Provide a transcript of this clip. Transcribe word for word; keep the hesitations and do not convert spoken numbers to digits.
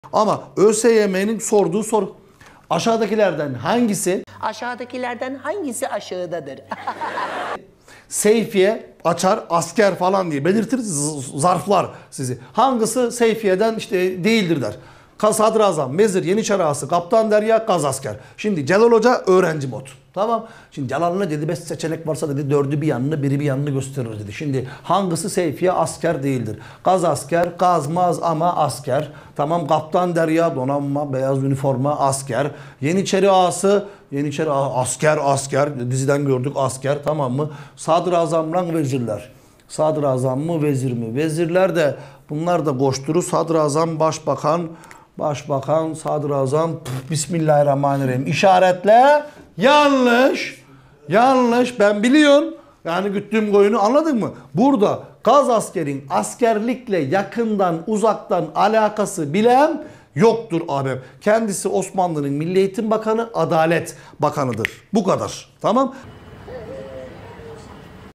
Ama ÖSYM'nin sorduğu soru. Aşağıdakilerden hangisi Aşağıdakilerden hangisi aşağıdadır? Seyfiye açar asker falan diye belirtir, zarflar sizi. Hangisi Seyfiye'den işte değildir der. Sadrazam, vezir, yeniçeri ağası, kaptan derya, gaz asker. Şimdi Celal Hoca öğrenci mod. Tamam. Şimdi Celal ne dedi? Beş seçenek varsa dedi dördü bir yanını, biri bir yanını gösterir dedi. Şimdi hangisi Seyfiye asker değildir? Gaz asker, gazmaz ama asker. Tamam. Kaptan derya, donanma, beyaz üniforma, asker. Yeniçeri ağası, yeniçeri ağa, asker, asker. Diziden gördük asker, tamam mı? Sadrazamla vezirler. Sadrazam mı, vezir mi? Vezirler de bunlar da koşturu. Sadrazam, başbakan, başbakan, sadrazam. Püf, Bismillahirrahmanirrahim. İşaretle yanlış. Yanlış. Ben biliyorum. Yani güttüğüm koyunu anladın mı? Burada gaz askerin askerlikle yakından uzaktan alakası bilen yoktur abim. Kendisi Osmanlı'nın Milli Eğitim Bakanı, Adalet Bakanıdır. Bu kadar. Tamam.